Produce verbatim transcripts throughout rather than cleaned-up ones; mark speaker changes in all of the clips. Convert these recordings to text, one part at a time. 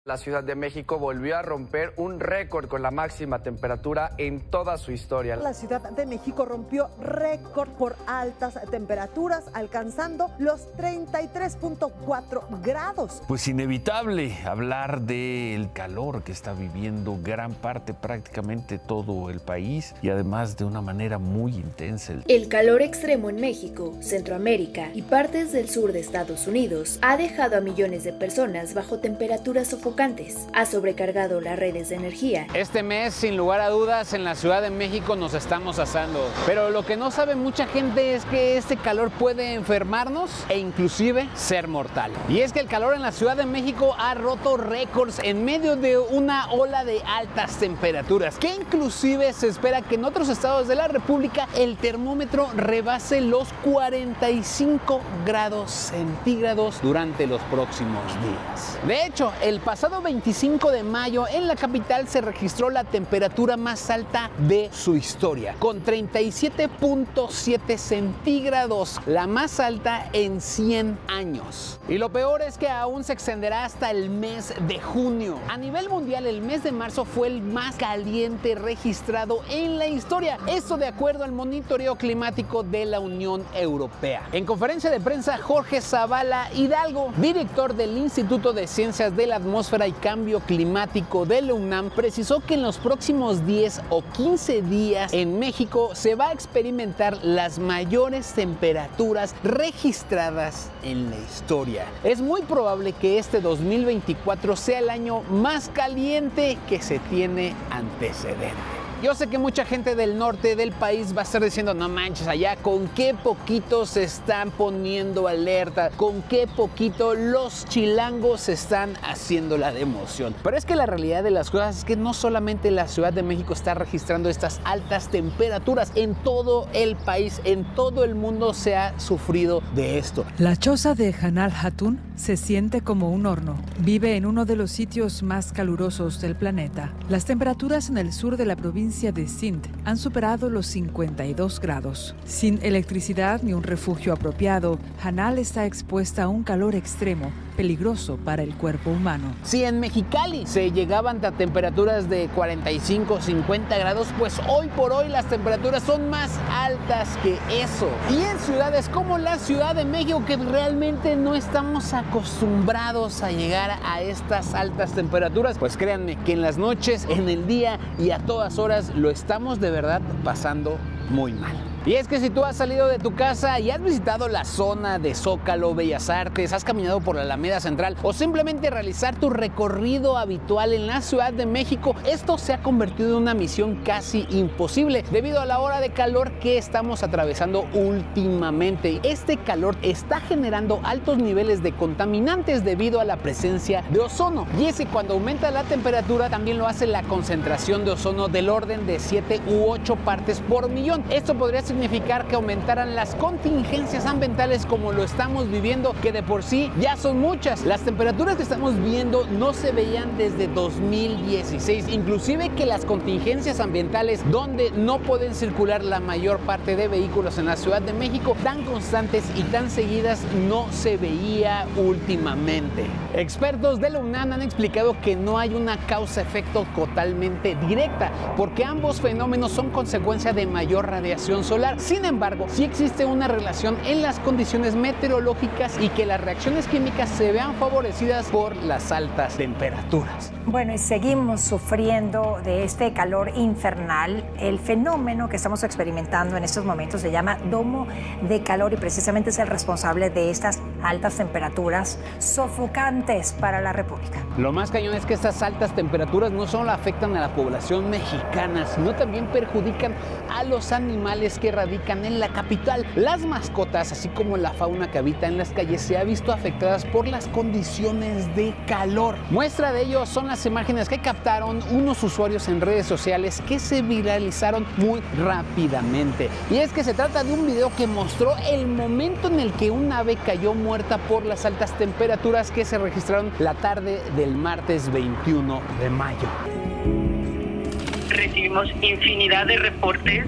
Speaker 1: La Ciudad de México volvió a romper un récord con la máxima temperatura en toda su historia.
Speaker 2: La Ciudad de México rompió récord por altas temperaturas, alcanzando los treinta y tres punto cuatro grados.
Speaker 3: Pues inevitable hablar del calor que está viviendo gran parte, prácticamente todo el país, y además de una manera muy intensa.
Speaker 4: El calor extremo en México, Centroamérica y partes del sur de Estados Unidos ha dejado a millones de personas bajo temperaturas sofocantes. Ha sobrecargado las redes de energía.
Speaker 5: Este mes, sin lugar a dudas, en la Ciudad de México nos estamos asando. Pero lo que no sabe mucha gente es que este calor puede enfermarnos e inclusive ser mortal. Y es que el calor en la Ciudad de México ha roto récords en medio de una ola de altas temperaturas, que inclusive se espera que en otros estados de la República el termómetro rebase los cuarenta y cinco grados centígrados durante los próximos días. De hecho, el pasado veinticinco de mayo en la capital se registró la temperatura más alta de su historia, con treinta y siete punto siete centígrados, la más alta en cien años. Y lo peor es que aún se extenderá hasta el mes de junio. A nivel mundial, el mes de marzo fue el más caliente registrado en la historia. Esto de acuerdo al monitoreo climático de la Unión Europea. En conferencia de prensa, Jorge Zavala Hidalgo, director del Instituto de Ciencias de la Atmósfera y Cambio Climático de la UNAM, precisó que en los próximos diez o quince días en México se va a experimentar las mayores temperaturas registradas en la historia. Es muy probable que este dos mil veinticuatro sea el año más caliente que se tiene antecedente. Yo sé que mucha gente del norte del país va a estar diciendo, no manches, allá con qué poquito se están poniendo alerta, con qué poquito los chilangos se están haciendo la de emoción. Pero es que la realidad de las cosas es que no solamente la Ciudad de México está registrando estas altas temperaturas, en todo el país, en todo el mundo se ha sufrido de esto.
Speaker 6: La choza de Hanal Hatun se siente como un horno. Vive en uno de los sitios más calurosos del planeta. Las temperaturas en el sur de la provincia de Sindh han superado los cincuenta y dos grados. Sin electricidad ni un refugio apropiado, Hanal está expuesta a un calor extremo, peligroso para el cuerpo humano.
Speaker 5: Si en Mexicali se llegaban a temperaturas de cuarenta y cinco, cincuenta grados, pues hoy por hoy las temperaturas son más altas que eso. Y en ciudades como la Ciudad de México, que realmente no estamos acostumbrados a llegar a estas altas temperaturas, pues créanme que en las noches, en el día y a todas horas lo estamos de verdad pasando muy mal. Y es que si tú has salido de tu casa y has visitado la zona de Zócalo, Bellas Artes, has caminado por la Alameda Central o simplemente realizar tu recorrido habitual en la Ciudad de México, esto se ha convertido en una misión casi imposible debido a la ola de calor que estamos atravesando últimamente. Este calor está generando altos niveles de contaminantes debido a la presencia de ozono. Y es que cuando aumenta la temperatura también lo hace la concentración de ozono del orden de siete u ocho partes por millón. Esto podría significar que aumentaran las contingencias ambientales como lo estamos viviendo, que de por sí ya son muchas. Las temperaturas que estamos viendo no se veían desde dos mil dieciséis, inclusive que las contingencias ambientales donde no pueden circular la mayor parte de vehículos en la Ciudad de México tan constantes y tan seguidas no se veía últimamente. Expertos de la UNAM han explicado que no hay una causa-efecto totalmente directa, porque ambos fenómenos son consecuencia de mayor radiación solar. Sin embargo, sí existe una relación en las condiciones meteorológicas y que las reacciones químicas se vean favorecidas por las altas temperaturas.
Speaker 7: Bueno, y seguimos sufriendo de este calor infernal. El fenómeno que estamos experimentando en estos momentos se llama domo de calor y precisamente es el responsable de estas altas temperaturas sofocantes para la República.
Speaker 5: Lo más cañón es que estas altas temperaturas no solo afectan a la población mexicana, sino también perjudican a los animales que radican en la capital. Las mascotas, así como la fauna que habita en las calles, se ha visto afectadas por las condiciones de calor. Muestra de ello son las imágenes que captaron unos usuarios en redes sociales que se viralizaron muy rápidamente. Y es que se trata de un video que mostró el momento en el que un ave cayó muerta por las altas temperaturas que se registraron la tarde del martes veintiuno de mayo.
Speaker 8: Recibimos infinidad de reportes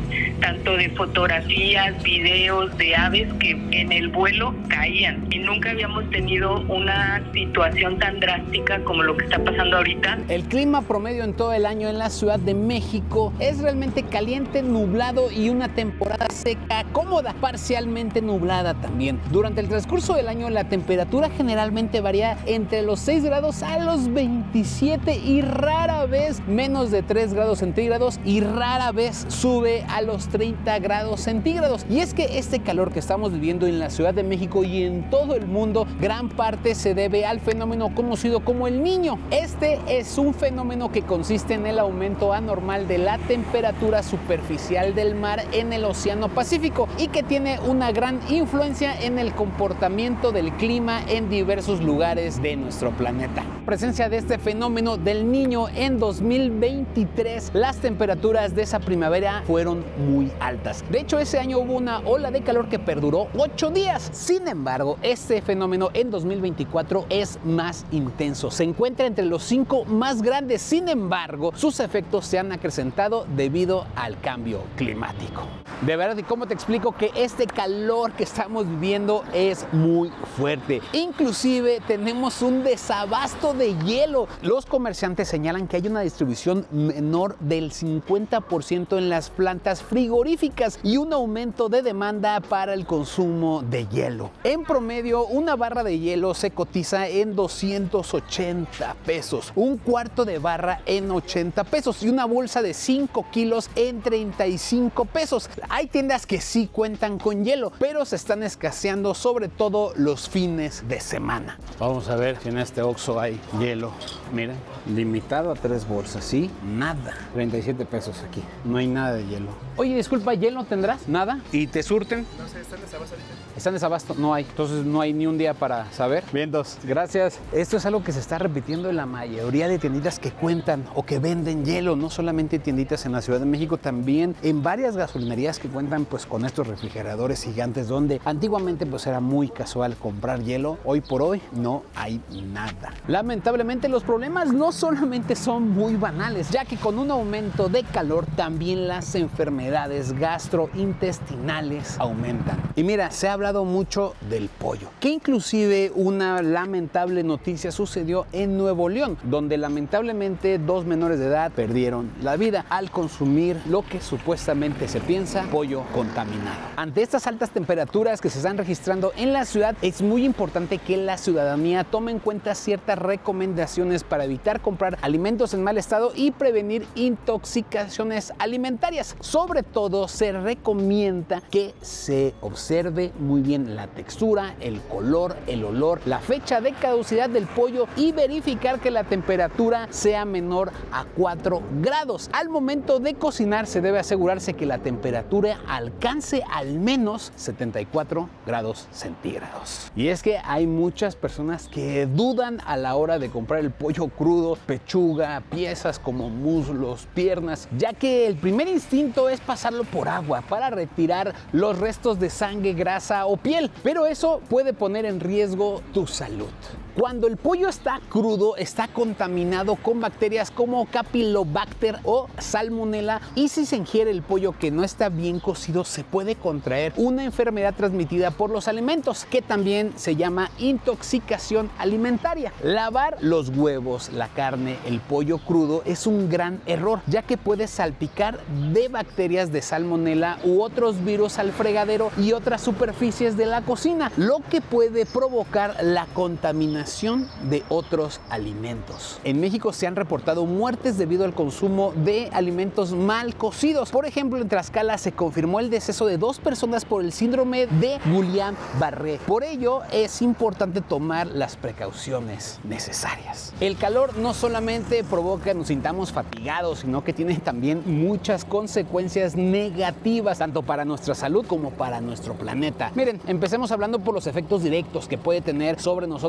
Speaker 8: tanto de fotografías, videos de aves que en el vuelo caían. Y nunca habíamos tenido una situación tan drástica como lo que está pasando ahorita.
Speaker 5: El clima promedio en todo el año en la Ciudad de México es realmente caliente, nublado y una temporada seca, cómoda, parcialmente nublada también. Durante el transcurso del año la temperatura generalmente varía entre los seis grados a los veintisiete y rara vez menos de tres grados centígrados y rara vez sube a los treinta grados centígrados. Y es que este calor que estamos viviendo en la Ciudad de México y en todo el mundo, gran parte se debe al fenómeno conocido como el Niño. Este es un fenómeno que consiste en el aumento anormal de la temperatura superficial del mar en el Océano Pacífico y que tiene una gran influencia en el comportamiento del clima en diversos lugares de nuestro planeta. Presencia de este fenómeno del Niño en dos mil veintitrés, las temperaturas de esa primavera fueron muy altas. De hecho, ese año hubo una ola de calor que perduró ocho días. Sin embargo, este fenómeno en dos mil veinticuatro es más intenso. Se encuentra entre los cinco más grandes. Sin embargo, sus efectos se han acrecentado debido al cambio climático. De verdad, ¿y cómo te explico que este calor que estamos viviendo es muy fuerte? Inclusive tenemos un desabasto de hielo. Los comerciantes señalan que hay una distribución menor del cincuenta por ciento en las plantas frigoríficas y un aumento de demanda para el consumo de hielo. En promedio, una barra de hielo se cotiza en doscientos ochenta pesos, un cuarto de barra en ochenta pesos y una bolsa de cinco kilos en treinta y cinco pesos. Hay tiendas que sí cuentan con hielo, pero se están escaseando sobre todo los fines de semana. Vamos a ver si en este Oxxo hay hielo. Miren, limitado a tres bolsas, ¿sí? Nada. treinta y siete pesos aquí. No hay nada de hielo. Oye, disculpa, ¿hielo tendrás? ¿Nada? ¿Y te surten?
Speaker 9: No sé, están desabasto ahorita.
Speaker 5: ¿Están desabasto? No hay. Entonces no hay ni un día para saber. Bien, dos. Gracias. Esto es algo que se está repitiendo en la mayoría de tienditas que cuentan o que venden hielo. No solamente tienditas en la Ciudad de México, también en varias gasolinerías que cuentan pues con estos refrigeradores gigantes donde antiguamente pues era muy casual comprar hielo. Hoy por hoy no hay nada. Lamentablemente los problemas no solamente son muy banales, ya que con un aumento de calor también las enfermedades gastrointestinales aumentan. Y mira, se ha hablado mucho del pollo, que inclusive una lamentable noticia sucedió en Nuevo León, donde lamentablemente dos menores de edad perdieron la vida al consumir lo que supuestamente se piensa pollo contaminado. Ante estas altas temperaturas que se están registrando en la ciudad, es muy importante que la ciudadanía tome en cuenta ciertas recomendaciones para evitar comprar alimentos en mal estado y prevenir intoxicaciones alimentarias. Sobre todo, se recomienda que se observe muy bien la textura, el color, el olor, la fecha de caducidad del pollo y verificar que la temperatura sea menor a cuatro grados. Al momento de cocinar se debe asegurarse que la temperatura alcance al menos setenta y cuatro grados centígrados. Y es que hay muchas personas que dudan a la hora de comprar el pollo crudo, pechuga, piezas como muslos, piernas, ya que el primer instinto es pasarlo por agua para retirar los restos de sangre, grasa o piel, pero eso puede poner en riesgo tu salud. Cuando el pollo está crudo, está contaminado con bacterias como Campylobacter o Salmonella, y si se ingiere el pollo que no está bien cocido, se puede contraer una enfermedad transmitida por los alimentos, que también se llama intoxicación alimentaria. Lavar los huevos, la carne, el pollo crudo es un gran error, ya que puede salpicar de bacterias de Salmonella u otros virus al fregadero y otras superficies de la cocina, lo que puede provocar la contaminación de otros alimentos. En México se han reportado muertes debido al consumo de alimentos mal cocidos. Por ejemplo, en Tlaxcala se confirmó el deceso de dos personas por el síndrome de Guillain-Barré. Por ello, es importante tomar las precauciones necesarias. El calor no solamente provoca que nos sintamos fatigados, sino que tiene también muchas consecuencias negativas, tanto para nuestra salud como para nuestro planeta. Miren, empecemos hablando por los efectos directos que puede tener sobre nosotros, que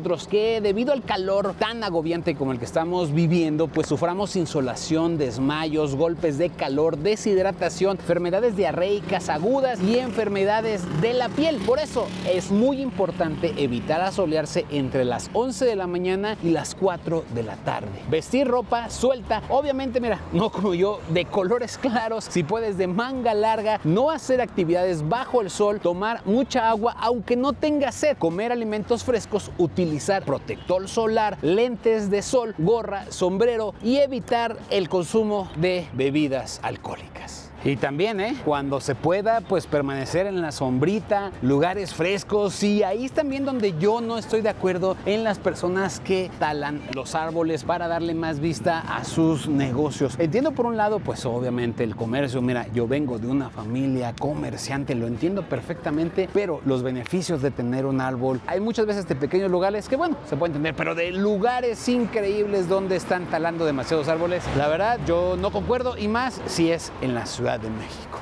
Speaker 5: que debido al calor tan agobiante como el que estamos viviendo, pues suframos insolación, desmayos, golpes de calor, deshidratación, enfermedades diarreicas agudas y enfermedades de la piel. Por eso es muy importante evitar asolearse entre las once de la mañana y las cuatro de la tarde. Vestir ropa suelta, obviamente, mira, no como yo, de colores claros, si puedes de manga larga, no hacer actividades bajo el sol, tomar mucha agua aunque no tenga sed, comer alimentos frescos, utilizar protector solar, lentes de sol, gorra, sombrero y evitar el consumo de bebidas alcohólicas. Y también, ¿eh? cuando se pueda, pues permanecer en la sombrita, lugares frescos. Y ahí es también donde yo no estoy de acuerdo en las personas que talan los árboles para darle más vista a sus negocios. Entiendo por un lado, pues obviamente el comercio. Mira, yo vengo de una familia comerciante, lo entiendo perfectamente, pero los beneficios de tener un árbol, hay muchas veces de pequeños lugares que, bueno, se puede entender, pero de lugares increíbles donde están talando demasiados árboles, la verdad, yo no concuerdo, y más si es en la Ciudad de México.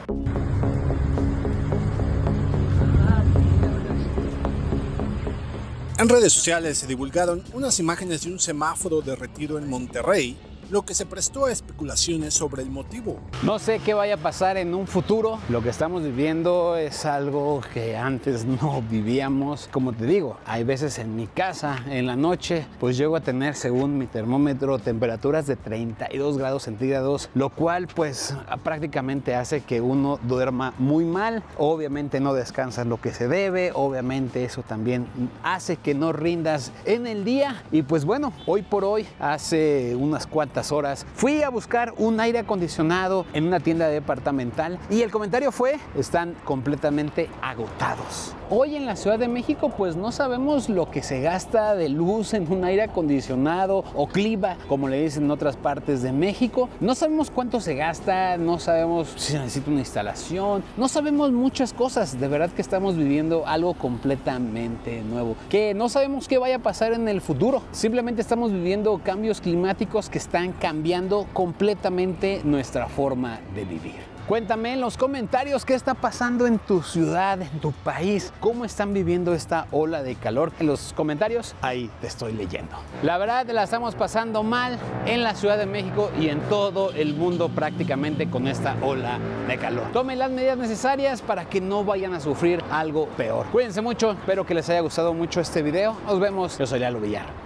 Speaker 9: En redes sociales se divulgaron unas imágenes de un semáforo derretido en Monterrey, lo que se prestó a especulaciones sobre el motivo.
Speaker 5: No sé qué vaya a pasar en un futuro. Lo que estamos viviendo es algo que antes no vivíamos. Como te digo, hay veces en mi casa, en la noche, pues llego a tener, según mi termómetro, temperaturas de treinta y dos grados centígrados, lo cual pues prácticamente hace que uno duerma muy mal. Obviamente no descansas lo que se debe, obviamente eso también hace que no rindas en el día. Y pues bueno, hoy por hoy, hace unas cuantas horas, fui a buscar un aire acondicionado en una tienda departamental y el comentario fue: están completamente agotados. Hoy en la Ciudad de México pues no sabemos lo que se gasta de luz en un aire acondicionado o clima, como le dicen en otras partes de México. No sabemos cuánto se gasta, no sabemos si necesita una instalación, no sabemos muchas cosas. De verdad que estamos viviendo algo completamente nuevo, que no sabemos qué vaya a pasar en el futuro. Simplemente estamos viviendo cambios climáticos que están cambiando completamente nuestra forma de vivir. Cuéntame en los comentarios qué está pasando en tu ciudad, en tu país, cómo están viviendo esta ola de calor. En los comentarios, ahí te estoy leyendo. La verdad, la estamos pasando mal en la Ciudad de México y en todo el mundo prácticamente con esta ola de calor. Tomen las medidas necesarias para que no vayan a sufrir algo peor. Cuídense mucho, espero que les haya gustado mucho este video. Nos vemos, yo soy Lalo Villar.